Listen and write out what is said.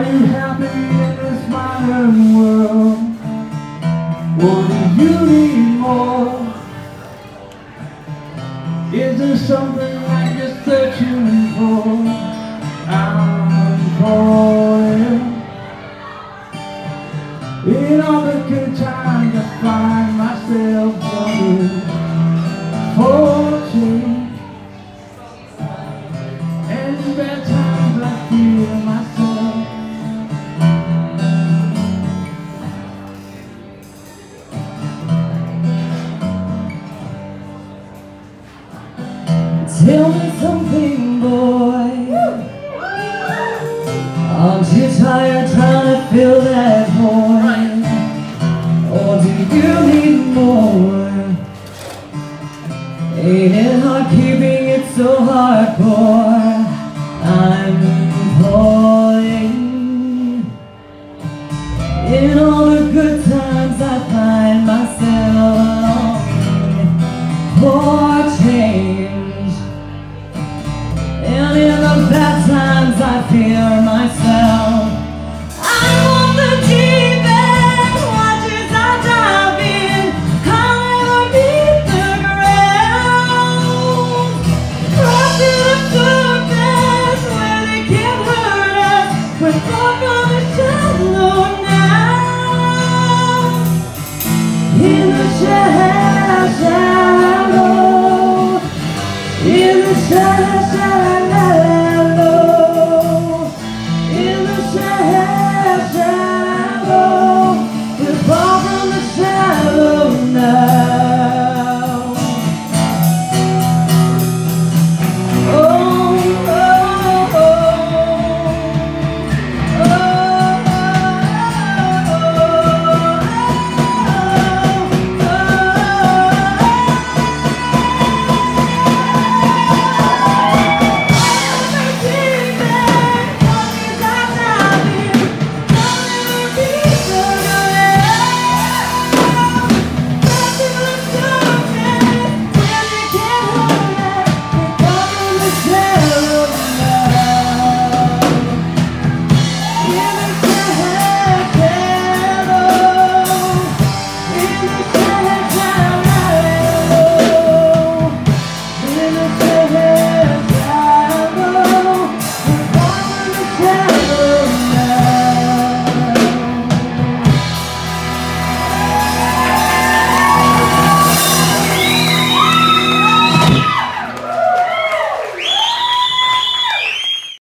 you happy in this modern world? Or do you need more? Is there something that you're searching for? I'm falling. In all the good times I find myself looking for change. And in bad times I feel myself. Tell me something, boy. Aren't you tired trying to fill that void? Or do you